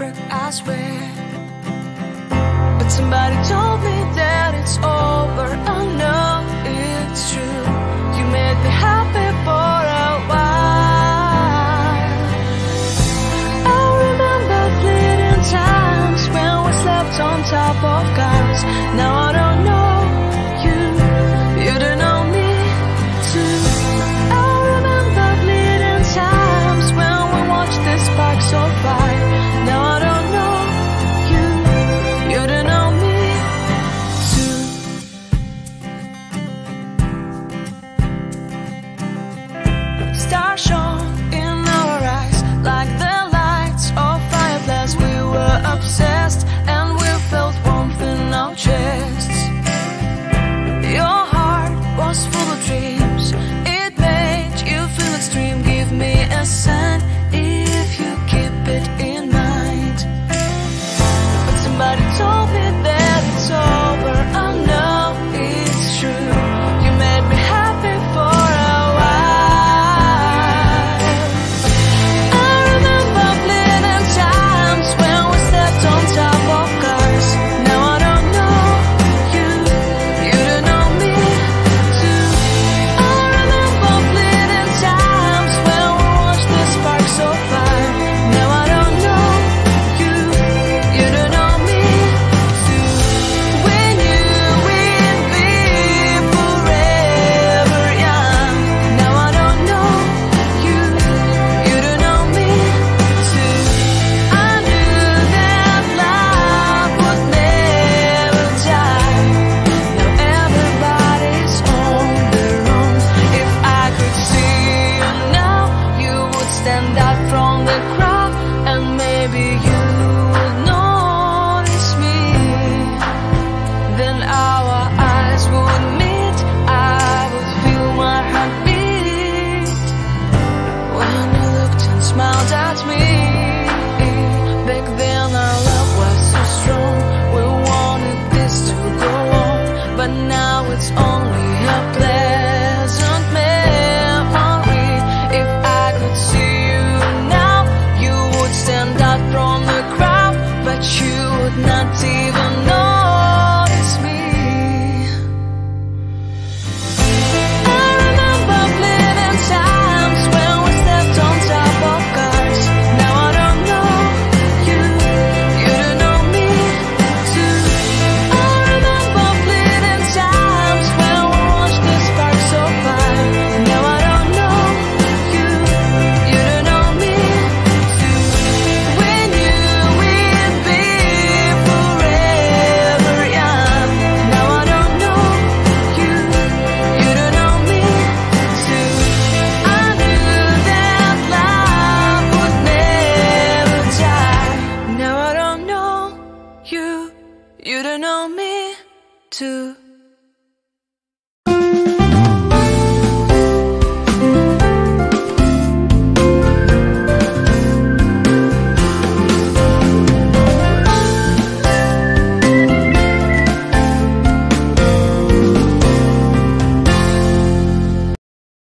perfect, I swear. But somebody told me that it's over. I know it's true. You made me happy for a while. I remember fleeting times when we slept on top of cars. Now I don't know you, you don't know me too. I remember fleeting times when we watched the sparks so bright. Now I don't know you, you don't know me too. Stars shone in our eyes like the lights of fireplace. We were obsessed and we felt warmth in our chests. Your heart was full of dreams. It made you feel extreme. Give me a sign if you keep it in mind. But somebody told me that it's over. I know it's true. You made me happy for a while. I remember fleeting times when we slept on top of cars. Now I don't know you, you don't know me too. I remember fleeting times when we watched the sparks so fire. Now I don't know you, you don't know me too. We knew we'd be forever young. Now I don't know you, you don't know me too. I knew that love would never die. Now everybody's on their own. If I could see you now, you would stand out from the crowd, and maybe you would notice me. Then our eyes would meet. I would feel my heart beat when you looked and smiled at me. Back then our love was so strong. We wanted this to go on, but now it's only a pleasant memory. If I could see you now, you would stand out from the crowd, but you would not even notice me. I remember fleeting times when we slept on top of cars. Now I don't know you, you don't know me too. I remember fleeting times when we watched the sparks so fire. Now I don't know you, you don't know me too. We knew we'd be forever young. Now I don't know you, you don't know me too. I knew that love would never die. Now I don't know you, you don't know me too.